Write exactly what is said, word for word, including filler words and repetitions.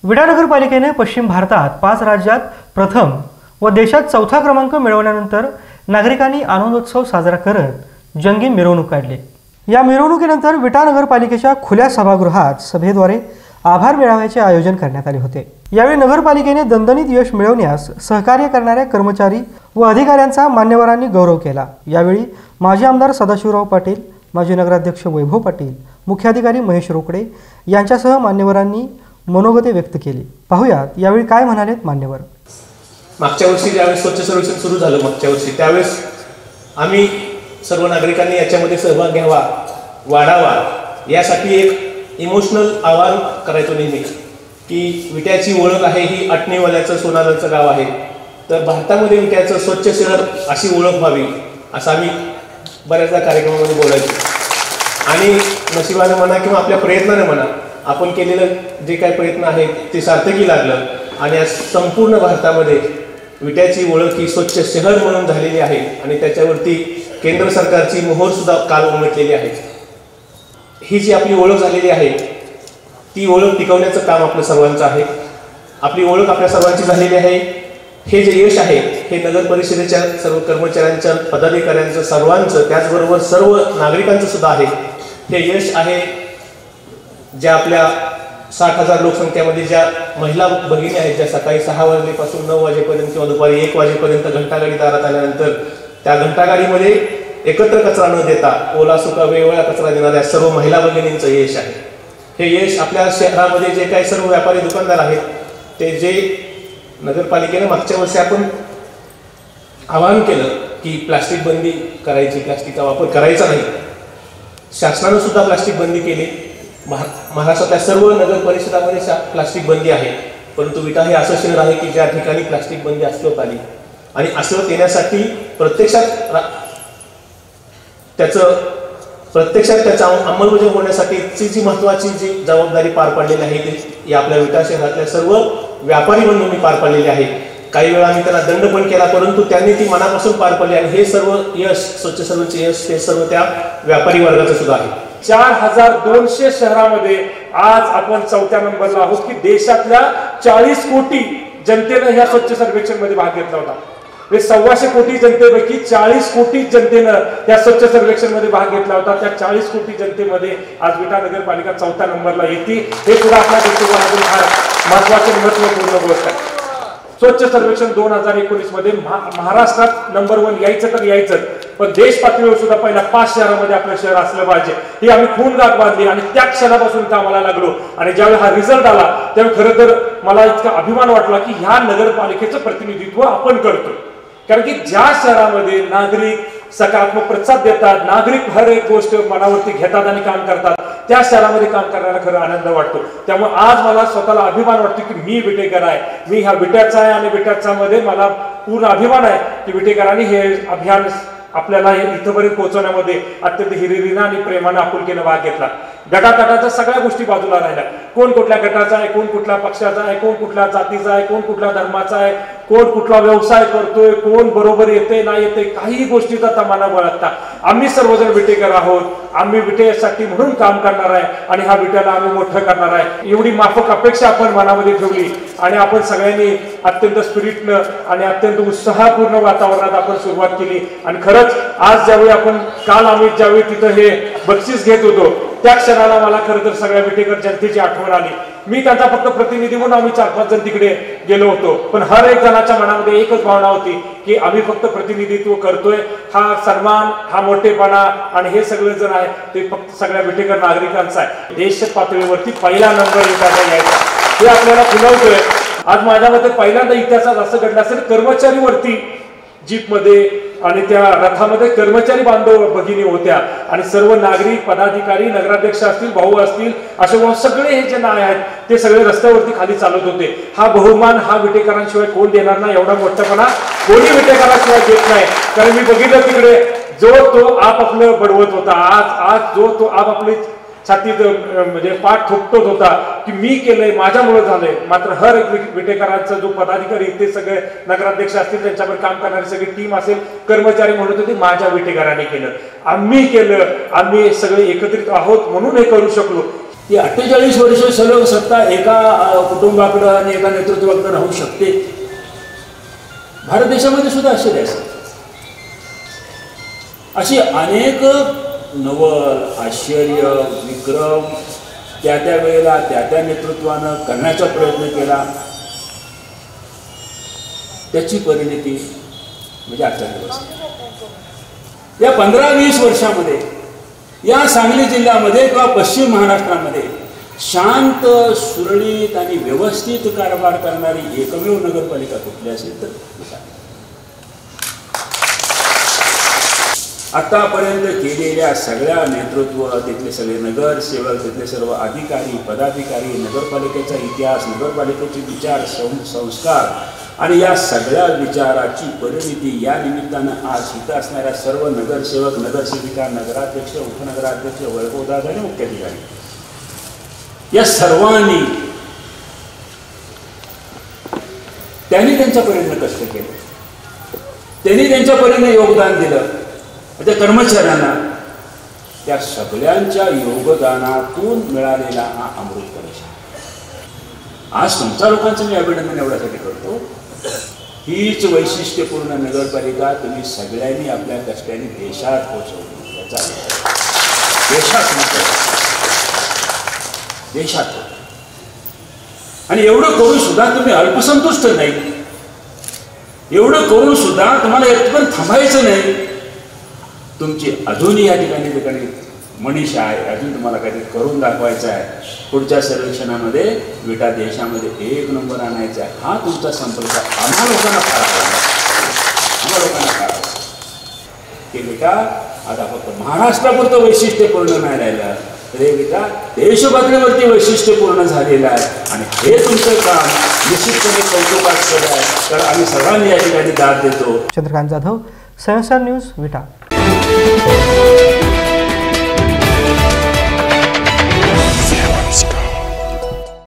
विटा नगरपालिकेने पश्चिम भारतात पाच राज्यात प्रथम व देशात चौथा क्रमांक मिळवल्यानंतर नागरिकांनी आनंदोत्सव साजरा करत जंगी मिरवणूक काढली। या मिरवणुकीनंतर विटा नगरपालिकेच्या खुल्या सभागृहात सभेद्वारे आभार मेळाव्याचे आयोजन करण्यात आले होते। यावेळी नगरपालिकेने दणदणीत यश मिळवण्यास सहकार्य करणाऱ्या कर्मचारी व अधिकाऱ्यांचा मान्यवरांनी गौरव केला। यावेळी माजी आमदार सदाशिवराव पाटील, माजी नगराध्यक्ष वैभव पाटील, मुख्याधिकारी महेश रोकडे यांच्यासह मान्यवरांनी मनोगते व्यक्त केली। पाहुयात यावेळी काय म्हणालेत मान्यवर। मागच्या वर्षी ज्यावेळेस स्वच्छ सर्वेक्षण सुरू झालं मागच्या वर्षी त्यावेळेस आम्ही सर्व नागरिकांनी याच्यामध्ये सहभाग घ्यावा, वाढावा यासाठी एक इमोशनल आवाहन करायचो नेहमी की विट्याची ओळख आहे ही अटणीवाल्याचं सोनाराचं गाव आहे, तर भारतामध्ये विट्याचं स्वच्छ शहर अशी ओळख व्हावी असं आम्ही बऱ्याचदा कार्यक्रमामध्ये बोलायचो। आणि नशिबाने म्हणा किंवा आपल्या प्रयत्नाने म्हणा आपण केलेलं जे काही प्रयत्न आहेत ते सार्थकी लागलं आणि आज संपूर्ण भारतामध्ये विट्याची ओळख ही स्वच्छ शहर म्हणून झालेली आहे आणि त्याच्यावरती केंद्र सरकारची मोहर सुद्धा काल उमटलेली आहे। ही जी आपली ओळख झालेली आहे ती ओळख टिकवण्याचं काम आपलं सर्वांचं आहे। आपली ओळख आपल्या सर्वांची झालेली आहे। हे जे यश आहे हे नगर परिषदेच्या सर्व कर्मचाऱ्यांच्या, पदाधिकाऱ्यांचं, सर्वांचं, त्याचबरोबर सर्व नागरिकांचं सुद्धा आहे। हे यश आहे ज्या आपल्या साठ हजार लोकसंख्येमध्ये ज्या महिला भगिनी आहेत, ज्या सकाळी सहा वाजल्यापासून नऊ वाजेपर्यंत किंवा दुपारी एक वाजेपर्यंत घंटागाडी दारात आल्यानंतर त्या घंटागाडीमध्ये एकत्र कचरा न देता ओला सुका वेगवेगळा कचरा देणाऱ्या सर्व महिला भगिनींचं यश आहे। हे यश आपल्या शहरामध्ये जे काही सर्व व्यापारी दुकानदार आहेत ते जे नगरपालिकेने मागच्या वर्षी आपण आवाहन केलं की प्लास्टिक बंदी करायची, प्लास्टिकचा वापर करायचा नाही, शासनानं सुद्धा प्लास्टिक बंदी केली। महाराष्ट्रातल्या सर्व नगर परिषदामध्ये प्लास्टिक बंदी आहे, परंतु विटा हे असं शहर आहे की ज्या ठिकाणी प्लास्टिक बंदी अस्तित्वात आली आणि अस्तित्वात येण्यासाठी प्रत्यक्षात त्याचं प्रत्यक्षात त्याचा अंमलबजावणी होण्यासाठी जी महत्त्वाची जी जबाबदारी पार पाडलेली आहे ती आपल्या विटा शहरातल्या सर्व व्यापारी बंधूंनी पार पाडलेली आहे। काही वेळा आम्ही त्यांना दंड पण केला, परंतु त्यांनी ती मनापासून पार पाडली आणि हे सर्व यश, स्वच्छ सर्वेचे यश ते सर्व त्या व्यापारी वर्गाचं सुद्धा आहे। चार हजार दोनशे शहरामध्ये आज आपण चौथ्या नंबरला आहोत की देशातल्या चाळीस कोटी जनतेनं ह्या स्वच्छ सर्वेक्षण मध्ये भाग घेतला होता। सव्वाशे कोटी जनतेपैकी चाळीस कोटी जनतेनं या स्वच्छ सर्वेक्षण मध्ये भाग घेतला होता। त्या चाळीस कोटी जनतेमध्ये आज विटा नगरपालिका चौथ्या नंबरला येते, हे सुद्धा आपल्या दृष्टिकोनातून फार महत्वाचे महत्वपूर्ण गोष्ट आहे। स्वच्छ सर्वेक्षण दोन हजार एकोणीस मध्ये महाराष्ट्रात नंबर वन यायचं तर यायचं, पण देश पातळीवर सुद्धा पहिल्या पाच शहरामध्ये आपलं शहर असलं पाहिजे ही आम्ही खून गाठ बांधली आणि त्या क्षणापासून कामाला लागलो। आणि ज्यावेळी हा रिझल्ट आला त्यावेळी खरं तर मला इतका अभिमान वाटला की ह्या नगरपालिकेचं प्रतिनिधित्व आपण करतो, कारण की ज्या शहरामध्ये नागरिक सकारात्मक प्रतिसाद देतात, नागरिक हर एक गोष्ट मनावरती घेतात आणि काम करतात, त्या शहरामध्ये काम करण्याला खरं आनंद वाटतो। त्यामुळे आज मला स्वतःला अभिमान वाटतो की मी विटेकर आहे, मी ह्या विट्याचा आहे आणि विट्याचा मध्ये मला पूर्ण अभिमान आहे की विटेकरांनी हे अभियान आपल्याला इथपर्यंत पोहोचवण्यामध्ये अत्यंत हिरिरीनं आणि प्रेमानं आपुलकीनं भाग घेतला। गटातटाच्या सगळ्या गोष्टी बाजूला राहिल्या, कोण कुठल्या गटाचा आहे, कोण कुठल्या पक्षाचा आहे, कोण कुठल्या जातीचा आहे, कोण कुठल्या धर्माचा आहे, कोण कुठला व्यवसाय करतोय, कोण बरोबर येते नाही येते, काही गोष्टीचा तमाना बळगता आम्ही सर्वजण विटेकर आहोत। आम्ही विटेसाठी म्हणून काम करणार आहे आणि हा विट्याला आम्ही मोठं करणार आहे, एवढी माफक अपेक्षा आपण मनामध्ये ठेवली आणि आपण सगळ्यांनी अत्यंत स्पिरिटनं आणि अत्यंत उत्साहपूर्ण वातावरणात आपण सुरुवात केली। आणि खरंच आज ज्यावेळी आपण काल आम्ही ज्यावेळी तिथं हे बक्षीस घेत होतो त्या क्षणाला मला खरं तर सगळ्या विटेकर जनतेची आठवण आली। मी त्यांचा फक्त प्रतिनिधी म्हणून आम्ही चार पाच जण तिकडे गेलो होतो, पण हर एक जणाच्या मनामध्ये एकच भावना होती की आम्ही फक्त प्रतिनिधित्व करतोय, हा सन्मान, हा मोठेपणा आणि हे सगळे जण आहे ते फक्त सगळ्या विटेकर नागरिकांचा आहे। देश पातळीवरती पहिला नंबर विटाचा यायचा हे आपल्याला खुलवतोय। आज माझ्या मते पहिल्यांदा इतिहासात असं घडलं असेल, कर्मचारी वरती जीप मध्ये आणि त्या रथामध्ये कर्मचारी बांधव भगिनी होत्या आणि सर्व नागरिक, पदाधिकारी, नगराध्यक्ष असतील, भाऊ असतील, असे सगळे हे जे नाय आहेत ते सगळे रस्त्यावरती खाली चालत होते। हा बहुमान हा विटेकरांशिवाय कोण देणार नाही, एवढा मोठेपणा कोणी विटेकरांशिवाय देत नाही। कारण मी बघितलं तिकडे जो तो आप आपलं बडवत होता, आज आज जो तो आप आपली छातीत म्हणजे पाठ थोपटत होता की मी केलंय, माझ्यामुळे झालंय। मात्र हर एक विटेकरांचा जो पदाधिकारी ते सगळे नगराध्यक्ष असतील, त्यांच्यावर काम करणारी सगळी टीम असेल, कर्मचारी म्हणत होते माझ्या विटेकरांनी केलं, आम्ही केलं, आम्ही सगळे एकत्रित आहोत म्हणून हे करू शकलो। ती अठ्ठेचाळीस वर्ष सलग सत्ता एका कुटुंबाकडं आणि एका नेतृत्वाकडे राहू शकते. भारत देशामध्ये सुद्धा आश्चर्य असतात. अशी अनेक नवल, आश्चर्य, विक्रम त्या त्या वेळेला त्या त्या नेतृत्वानं करण्याचा प्रयत्न केला. त्याची परिणती म्हणजे आजचा दिवस. या पंधरा वीस वर्षामध्ये या सांगली जिल्ह्यामध्ये किंवा पश्चिम महाराष्ट्रामध्ये शांत, सुरळीत आणि व्यवस्थित कारभार करणारी एकमेव नगरपालिका कुठली असेल तर आतापर्यंत केलेल्या सगळ्या नेतृत्व, तिथले सगळे नगरसेवक, तिथले सर्व अधिकारी, पदाधिकारी, नगरपालिकेचा इतिहास, नगरपालिकेचे विचार, संस्कार आणि या सगळ्या विचाराची परिणती या निमित्तानं आज इथं असणाऱ्या सर्व नगरसेवक, नगरसेविका, नगराध्यक्ष, उपनगराध्यक्ष, वैभवदादा आणि मुख्याधिकारी या सर्वांनी त्यांनी त्यांच्या परीने कष्ट केले, त्यांनी त्यांच्या परीने योगदान दिलं. त्या कर्मचाऱ्यांना त्या सगळ्यांच्या योगदानातून मिळालेला हा अमृत कलश. आज तुमच्या लोकांचं मी अभिनंदन एवढ्यासाठी करतो, हीच वैशिष्ट्यपूर्ण नगरपालिका तुम्ही सगळ्यांनी आपल्या कष्टाने देशात पोहोचवली. याचा देशात देशात आणि एवढं करून सुद्धा तुम्ही अल्पसंतुष्ट नाही, एवढं करून सुद्धा तुम्हाला इथपर्यंत थांबायचं नाही. तुमची अजूनही या ठिकाणी ठिकाणी मनीषा आहे, अजून तुम्हाला काहीतरी करून दाखवायचं आहे. पुढच्या सर्वेक्षणामध्ये विटा देशामध्ये एक नंबर आणायचा आहे. हा तुमचा संपर्क आम्हा लोकांना करावा, आम्हा लोकांना करावा की बेटा आता फक्त महाराष्ट्रापुरतं वैशिष्ट्यपूर्ण नाही राहिलं तर हे बेटा देशपातळीवरती वैशिष्ट्यपूर्ण झालेलं आहे. आणि हे तुमचं काम निश्चितपणे कौतुकास्पद आहे. तर आम्ही सर्वांनी या ठिकाणी दाद देतो. चंद्रकांत जाधव, संस्कार न्यूज, विटा.